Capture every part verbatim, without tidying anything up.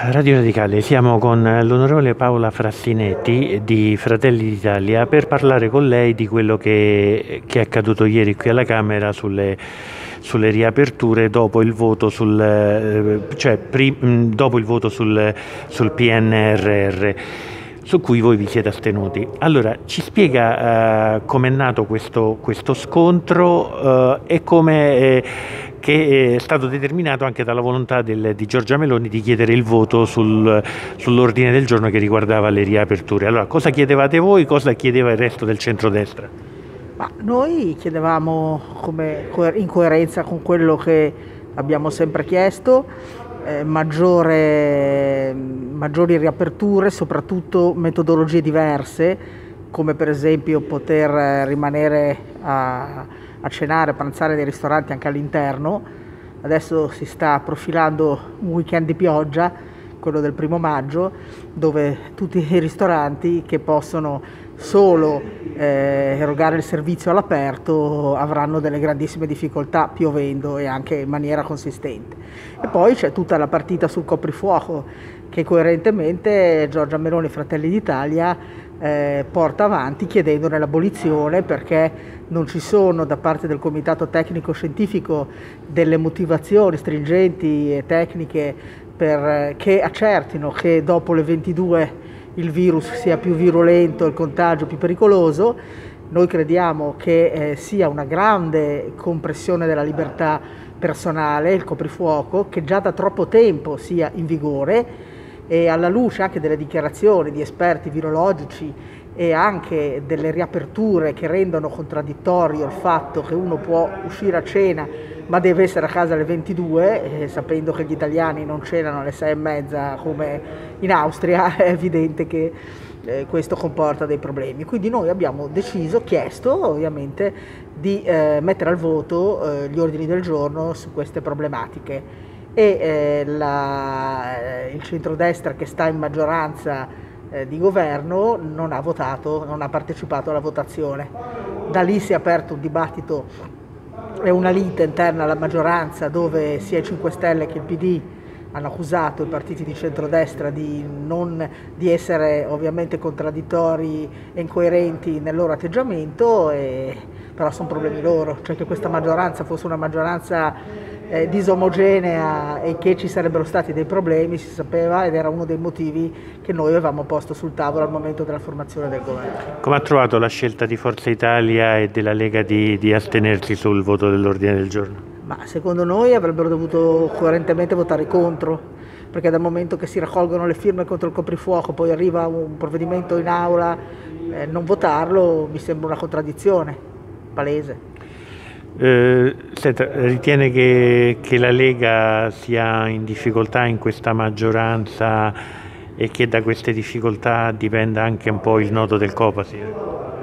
Radio Radicale, siamo con l'onorevole Paola Frassinetti di Fratelli d'Italia per parlare con lei di quello che, che è accaduto ieri qui alla Camera sulle, sulle riaperture dopo il voto sul, cioè, pri, dopo il voto sul, sul P N R R, su cui voi vi siete astenuti. Allora, ci spiega uh, come è nato questo, questo scontro uh, e come... Eh, che è stato determinato anche dalla volontà del, di Giorgia Meloni di chiedere il voto sul, sull'ordine del giorno che riguardava le riaperture. Allora, cosa chiedevate voi, cosa chiedeva il resto del centrodestra? Ma noi chiedevamo, come, in coerenza con quello che abbiamo sempre chiesto, eh, maggiore, maggiori riaperture, soprattutto metodologie diverse, come per esempio poter rimanere a... a cenare, a pranzare nei ristoranti anche all'interno. Adesso si sta profilando un weekend di pioggia, quello del primo maggio, dove tutti i ristoranti che possono solo eh, erogare il servizio all'aperto avranno delle grandissime difficoltà piovendo e anche in maniera consistente. E poi c'è tutta la partita sul coprifuoco che coerentemente Giorgia Meloni e Fratelli d'Italia Eh, porta avanti chiedendone l'abolizione, perché non ci sono da parte del Comitato Tecnico Scientifico delle motivazioni stringenti e tecniche per, che accertino che dopo le ventidue il virus sia più virulento, il contagio più pericoloso. Noi crediamo che eh, sia una grande compressione della libertà personale il coprifuoco, che già da troppo tempo sia in vigore, e alla luce anche delle dichiarazioni di esperti virologici e anche delle riaperture che rendono contraddittorio il fatto che uno può uscire a cena ma deve essere a casa alle ventidue, eh, sapendo che gli italiani non cenano alle sei e mezza come in Austria, è evidente che eh, questo comporta dei problemi. Quindi noi abbiamo deciso, chiesto ovviamente, di eh, mettere al voto eh, gli ordini del giorno su queste problematiche. E eh, la, il centrodestra, che sta in maggioranza eh, di governo, non ha votato, non ha partecipato alla votazione. Da lì si è aperto un dibattito e una lite interna alla maggioranza, dove sia i cinque Stelle che il P D hanno accusato i partiti di centrodestra di, non, di essere ovviamente contraddittori e incoerenti nel loro atteggiamento, e, però sono problemi loro, cioè che questa maggioranza fosse una maggioranza eh, disomogenea e che ci sarebbero stati dei problemi si sapeva, ed era uno dei motivi che noi avevamo posto sul tavolo al momento della formazione del governo. Come ha trovato la scelta di Forza Italia e della Lega di, di astenersi sul voto dell'ordine del giorno? Ma secondo noi avrebbero dovuto coerentemente votare contro, perché dal momento che si raccolgono le firme contro il coprifuoco, poi arriva un provvedimento in aula, eh, non votarlo mi sembra una contraddizione palese. Eh, senta, ritiene che, che la Lega sia in difficoltà in questa maggioranza e che da queste difficoltà dipenda anche un po' il nodo del Copasir?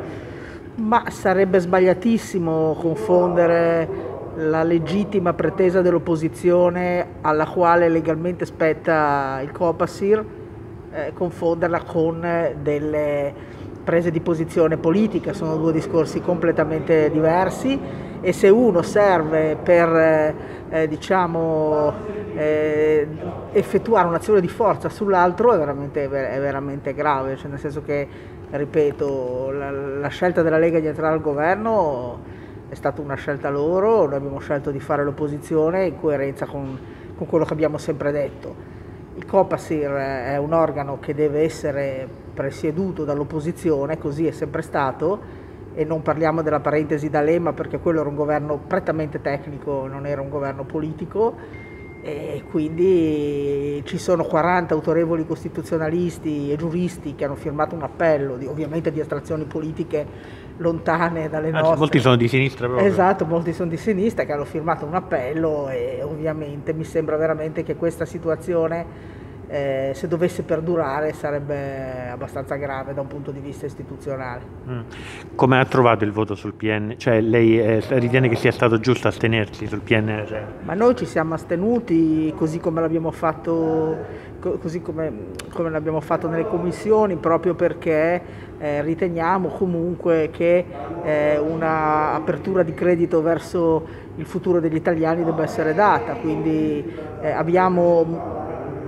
Ma sarebbe sbagliatissimo confondere la legittima pretesa dell'opposizione, alla quale legalmente spetta il Copasir, eh, confonderla con delle prese di posizione politica. Sono due discorsi completamente diversi, e se uno serve per eh, diciamo eh, effettuare un'azione di forza sull'altro è veramente, è veramente grave, cioè nel senso che, ripeto, la, la scelta della Lega di entrare al governo è stata una scelta loro, noi abbiamo scelto di fare l'opposizione in coerenza con, con quello che abbiamo sempre detto. Il Copasir è un organo che deve essere presieduto dall'opposizione, così è sempre stato, e non parliamo della parentesi D'Alema, perché quello era un governo prettamente tecnico, non era un governo politico, e quindi ci sono quaranta autorevoli costituzionalisti e giuristi che hanno firmato un appello, di, ovviamente di estrazioni politiche lontane dalle ah, nostre. Molti sono di sinistra proprio. Esatto, molti sono di sinistra, che hanno firmato un appello, e ovviamente mi sembra veramente che questa situazione, eh, se dovesse perdurare, sarebbe abbastanza grave da un punto di vista istituzionale. Mm. Come ha trovato il voto sul P N? Cioè lei eh, ritiene che sia stato giusto astenersi sul P N R R? Ma noi ci siamo astenuti così come l'abbiamo fatto, così come, come l'abbiamo fatto nelle commissioni, proprio perché eh, riteniamo comunque che eh, una apertura di credito verso il futuro degli italiani debba essere data, quindi eh, abbiamo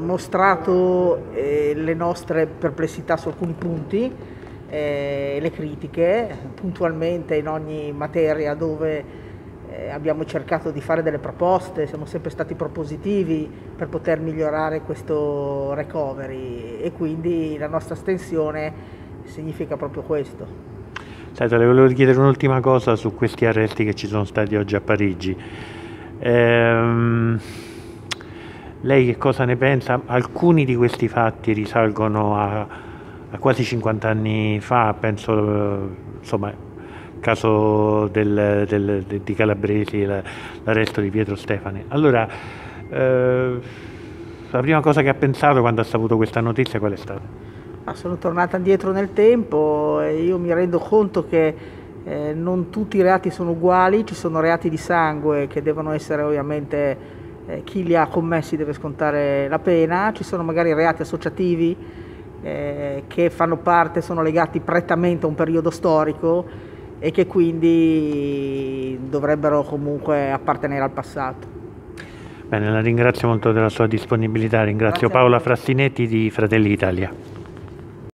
mostrato eh, le nostre perplessità su alcuni punti, eh, le critiche puntualmente in ogni materia dove eh, abbiamo cercato di fare delle proposte, siamo sempre stati propositivi per poter migliorare questo recovery e quindi la nostra astensione significa proprio questo. Senta, le volevo chiedere un'ultima cosa su questi arresti che ci sono stati oggi a Parigi. Ehm, lei che cosa ne pensa? Alcuni di questi fatti risalgono a, a quasi cinquanta anni fa, penso, insomma, il caso del, del, di Calabresi, l'arresto di Pietro Stefani. Allora, eh, la prima cosa che ha pensato quando ha saputo questa notizia qual è stata? Ah, sono tornata indietro nel tempo e io mi rendo conto che eh, non tutti i reati sono uguali, ci sono reati di sangue che devono essere ovviamente, eh, chi li ha commessi deve scontare la pena, ci sono magari reati associativi eh, che fanno parte, sono legati prettamente a un periodo storico e che quindi dovrebbero comunque appartenere al passato. Bene, la ringrazio molto della sua disponibilità, ringrazio Paola Frassinetti di Fratelli d'Italia.